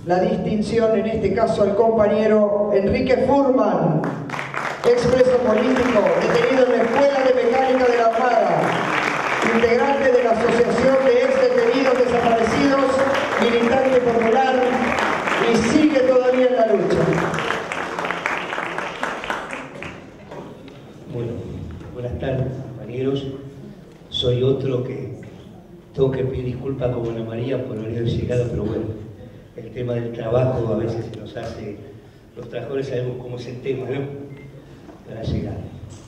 la distinción, en este caso al compañero Enrique Furman, expreso político, detenido en la Escuela de Mecánica de la Armada, integrante de la Asociación de Ex Detenidos Desaparecidos, militante popular y sigue todavía en la lucha. Bueno, buenas tardes, compañeros. Soy otro que tengo que pedir disculpas como Ana María por no haber llegado, pero bueno, el tema del trabajo a veces se nos hace, los trabajadores sabemos cómo es el tema, ¿no? Para llegar.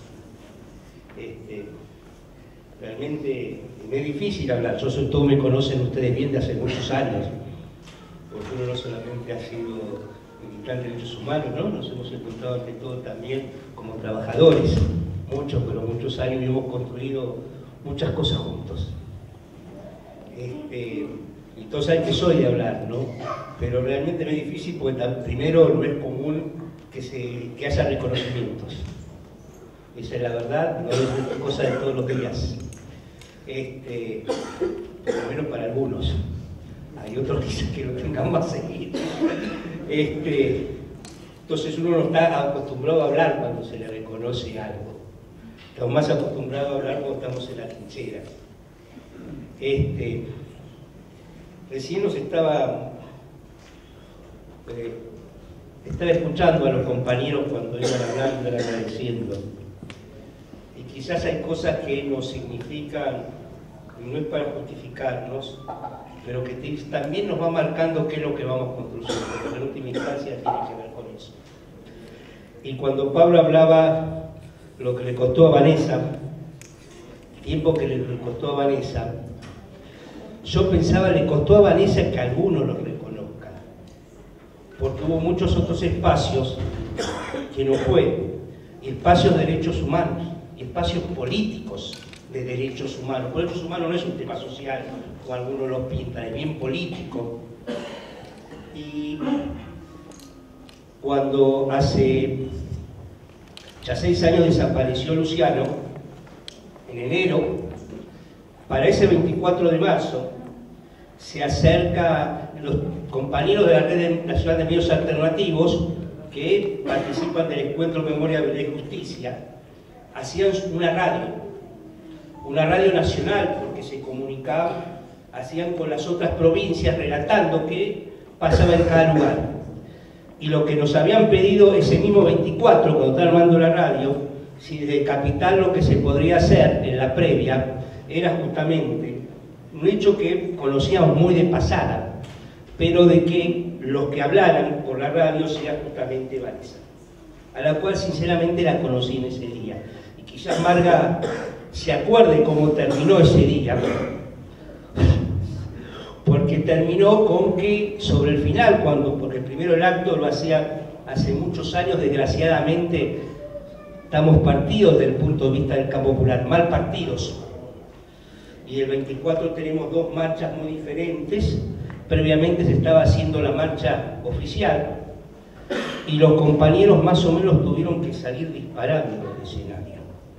Realmente me es difícil hablar, todos me conocen ustedes bien de hace muchos años, porque uno no solamente ha sido militante de derechos humanos, ¿no? Nos hemos encontrado ante todo también como trabajadores, muchos, pero muchos años, y hemos construido muchas cosas juntos. Y todos saben que soy de hablar, ¿no? Pero realmente me es difícil porque primero no es común que haya reconocimientos. Esa es la verdad, no es cosa de todos los días. Por lo menos para algunos. Hay otros quizás que lo tengan más seguido. Entonces uno no está acostumbrado a hablar cuando se le reconoce algo. Estamos más acostumbrados a hablar cuando estamos en la trinchera. Recién nos estaba escuchando a los compañeros cuando iban hablando, iban agradeciendo. Y quizás hay cosas que nos significan, no es para justificarnos, pero que también nos va marcando qué es lo que vamos construyendo, porque en última instancia tiene que ver con eso. Y cuando Pablo hablaba lo que le costó a Vanessa, el tiempo que le costó a Vanessa, yo pensaba, le costó a Vanessa que alguno lo reconozca, porque hubo muchos otros espacios que no fue, espacios de derechos humanos, espacios políticos de derechos humanos. Los derechos humanos no es un tema social, como algunos lo pintan, es bien político. Y cuando hace ya 6 años desapareció Luciano, en enero, para ese 24 de marzo, se acerca los compañeros de la Red Nacional de Medios Alternativos que participan del Encuentro Memoria, Verdad y Justicia, hacían una radio nacional, porque se comunicaban, hacían con las otras provincias relatando qué pasaba en cada lugar. Y lo que nos habían pedido ese mismo 24, cuando estaba armando la radio, si desde Capital lo que se podría hacer en la previa, era justamente un hecho que conocíamos muy de pasada, pero de que los que hablaran por la radio sea justamente Vanessa, a la cual sinceramente la conocí en ese día. Y quizás Marga se acuerde cómo terminó ese día, porque terminó con que sobre el final, porque primero el acto lo hacía hace muchos años, desgraciadamente estamos partidos desde el punto de vista del campo popular, mal partidos. Y el 24 tenemos 2 marchas muy diferentes. Previamente se estaba haciendo la marcha oficial y los compañeros más o menos tuvieron que salir disparando del escenario.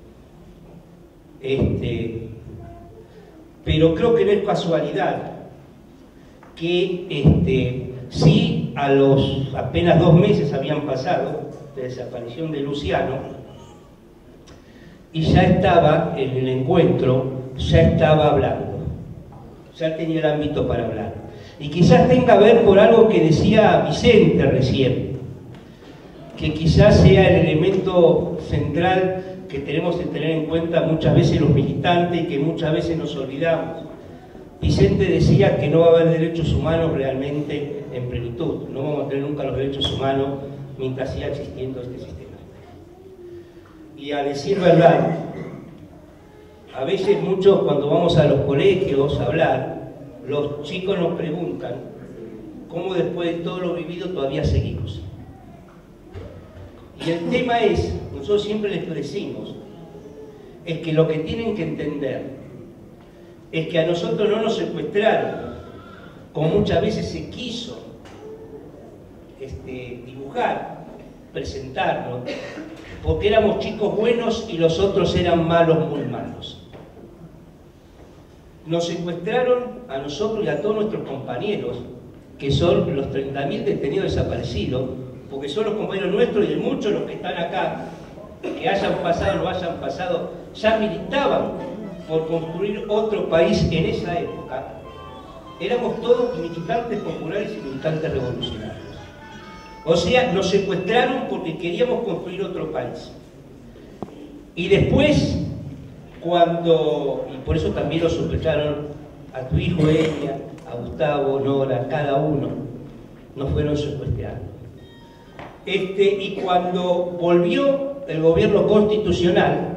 Pero creo que no es casualidad que sí, a los apenas 2 meses habían pasado de desaparición de Luciano, y ya estaba en el encuentro, ya estaba hablando, ya tenía el ámbito para hablar. Y quizás tenga que ver por algo que decía Vicente recién, que quizás sea el elemento central que tenemos que tener en cuenta muchas veces los militantes y que muchas veces nos olvidamos. Vicente decía que no va a haber derechos humanos realmente en plenitud, no vamos a tener nunca los derechos humanos mientras siga existiendo este sistema. Y a decir verdad, a veces muchos cuando vamos a los colegios a hablar, los chicos nos preguntan cómo después de todo lo vivido todavía seguimos. Y el tema es, nosotros siempre les decimos, es que lo que tienen que entender es que a nosotros no nos secuestraron, como muchas veces se quiso dibujar, presentarnos, porque éramos chicos buenos y los otros eran malos, muy malos. Nos secuestraron a nosotros y a todos nuestros compañeros que son los 30.000 detenidos desaparecidos, porque son los compañeros nuestros y de muchos los que están acá, que hayan pasado o no hayan pasado, ya militaban por construir otro país en esa época. Éramos todos militantes populares y militantes revolucionarios. O sea, nos secuestraron porque queríamos construir otro país. Y después, y por eso también lo sospecharon a tu hijo Elia, a Gustavo, Nora, cada uno, nos fueron secuestrando. Y cuando volvió el gobierno constitucional,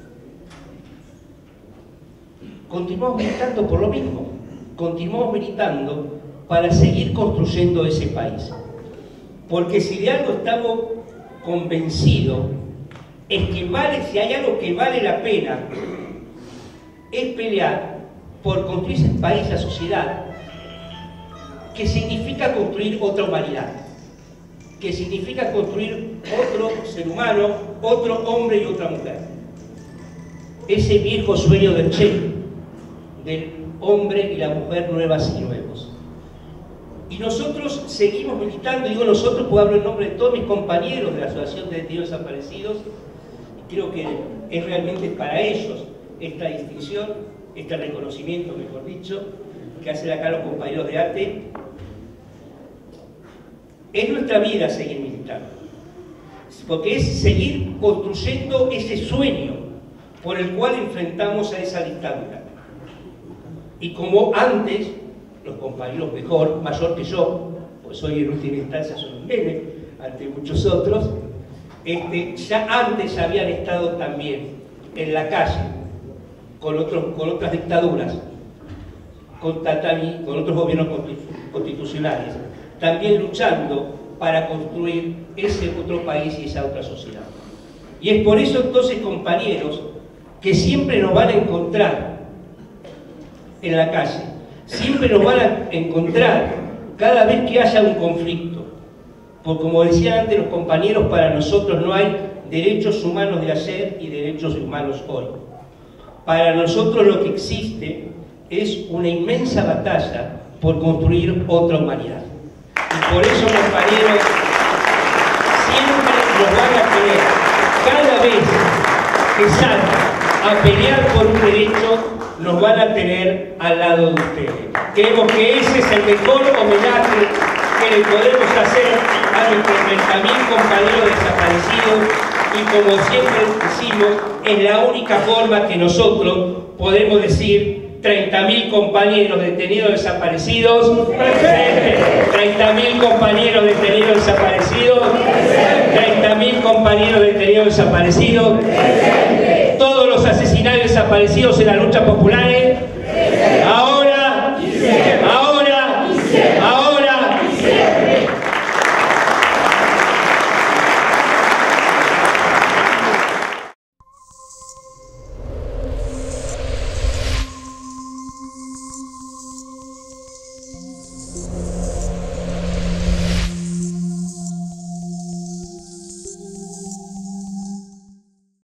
continuamos militando por lo mismo, continuamos militando para seguir construyendo ese país. Porque si de algo estamos convencidos, es que si hay algo que vale la pena, es pelear por construir ese país, la sociedad, que significa construir otra humanidad, que significa construir otro ser humano, otro hombre y otra mujer. Ese viejo sueño del Che, del hombre y la mujer nuevas y nuevos. Y nosotros seguimos militando, digo nosotros, puedo hablar en nombre de todos mis compañeros de la Asociación de Detenidos Desaparecidos, y creo que es realmente para ellos esta distinción, este reconocimiento, mejor dicho, que hacen acá los compañeros de ATE. Es nuestra vida seguir militando, porque es seguir construyendo ese sueño por el cual enfrentamos a esa dictadura. Y como antes, los compañeros mayor que yo, pues soy en última instancia soy un nene ante muchos otros, ya antes habían estado también en la calle con otras dictaduras, con otros gobiernos constitucionales, también luchando para construir ese otro país y esa otra sociedad. Y es por eso entonces, compañeros, que siempre nos van a encontrar en la calle, siempre nos van a encontrar cada vez que haya un conflicto. Porque como decían antes los compañeros, para nosotros no hay derechos humanos de ayer y derechos humanos hoy. Para nosotros lo que existe es una inmensa batalla por construir otra humanidad. Y por eso, compañeros, siempre nos van a tener, cada vez que salgan a pelear por un derecho, nos van a tener al lado de ustedes. Creemos que ese es el mejor homenaje que le podemos hacer a nuestros 30.000 compañeros desaparecidos, y como siempre decimos, es la única forma que nosotros podemos decir 30.000 compañeros detenidos desaparecidos, presente. 30.000 compañeros detenidos desaparecidos, 30.000 compañeros detenidos desaparecidos, todos los asesinados desaparecidos en las luchas populares.